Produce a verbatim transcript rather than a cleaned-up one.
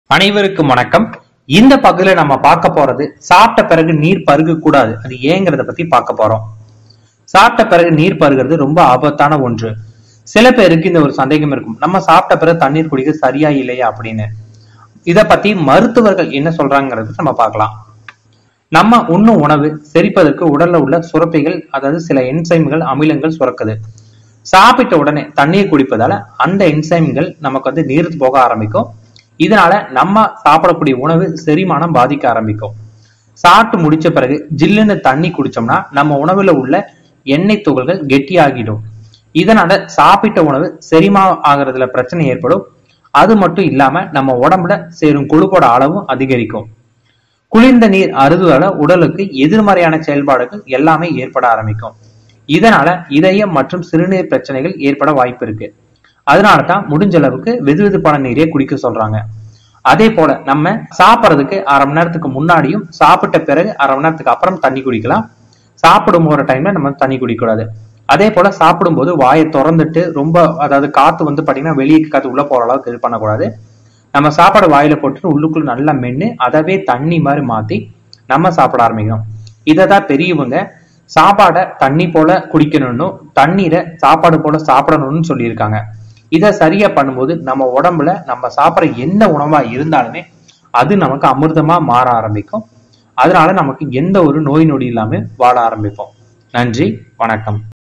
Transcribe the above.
அனைவருக்கும் வணக்கம். இந்த பகுதியில நம்ம பார்க்க போறது சாப்பிட்ட பிறகு நீர் பருக கூடாது, அது ஏங்கிறத பத்தி பார்க்க போறோம். சாப்பிட்ட பிறகு நீர் பருகிறது ரொம்ப ஆபத்தான ஒன்று. சில பேருக்கு இந்த ஒரு சந்தேகம் இருக்கும், நம்ம சாப்பிட்ட பிறகு தண்ணீர் குடிக்க சரியா இல்லையா அப்படின்னு. இத பத்தி மருத்துவர்கள் என்ன சொல்றாங்கிறது நம்ம பார்க்கலாம். நம்ம உண்ணும் உணவு செரிப்பதற்கு உடல்ல உள்ள சுரப்பிகள், அதாவது சில என்சைம்கள், அமிலங்கள் சுரக்குது. சாப்பிட்ட உடனே தண்ணீர் குடிப்பதால அந்த என்சைம்கள் நமக்கு வந்து நீர்த்து போக ஆரம்பிக்கும். இதனால நம்ம சாப்பிடக்கூடிய உணவு செரிமானம் பாதிக்க ஆரம்பிக்கும். சாப்பிட்டு முடிச்ச பிறகு ஜில்லுன்னு தண்ணி குடிச்சோம்னா நம்ம உணவுல உள்ள எண்ணெய் துகள்கள் கெட்டியாகிடும். இதனால சாப்பிட்ட உணவு செரிமானம் ஆகிறதுல பிரச்சனை ஏற்படும். அது மட்டும் இல்லாம நம்ம உடம்புல சேரும் கொழுப்போட அளவும் அதிகரிக்கும். குளிர்ந்த நீர் அருந்துவதால உடலுக்கு எதிர்மறையான செயல்பாடுகள் எல்லாமே ஏற்பட ஆரம்பிக்கும். இதனால இதயம் மற்றும் சிறுநீர் பிரச்சனைகள் ஏற்பட வாய்ப்பு இருக்கு. அதனாலதான் முடிஞ்ச அளவுக்கு வெது வெதுப்பான நீரே குடிக்க சொல்றாங்க. அதே போல நம்ம சாப்பிட்றதுக்கு அரை மணி நேரத்துக்கு முன்னாடியும் சாப்பிட்ட பிறகு அரை மணி நேரத்துக்கு அப்புறம் தண்ணி குடிக்கலாம். சாப்பிடும் போற டைம்ல நம்ம தண்ணி குடிக்கூடாது. அதே போல சாப்பிடும் போது வாயை திறந்துட்டு ரொம்ப, அதாவது காத்து வந்து பாத்தீங்கன்னா வெளியே காத்து உள்ள போற அளவுக்கு இது பண்ணக்கூடாது. நம்ம சாப்பாடு வாயில போட்டுட்டு உள்ளுக்குள்ள நல்லா மென்னு அதவே தண்ணி மாதிரி மாத்தி நம்ம சாப்பிட ஆரம்பிக்கணும். இததான் பெரியவங்க சாப்பாடை தண்ணி போல குடிக்கணும்னு, தண்ணீரை சாப்பாடு போல சாப்பிடணும்னு சொல்லியிருக்காங்க. இதை சரியா பண்ணும்போது நம்ம உடம்புல நம்ம சாப்பிட்ற என்ன உணவா இருந்தாலுமே அது நமக்கு அமிர்தமா மாற ஆரம்பிக்கும். அதனால நமக்கு எந்த ஒரு நோய் நொடி இல்லாம வாழ ஆரம்பிப்போம். நன்றி, வணக்கம்.